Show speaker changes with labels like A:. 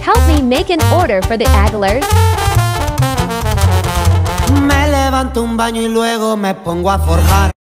A: Help me make an order for the Aguilers.
B: Me levanto un baño y luego me pongo a forjar.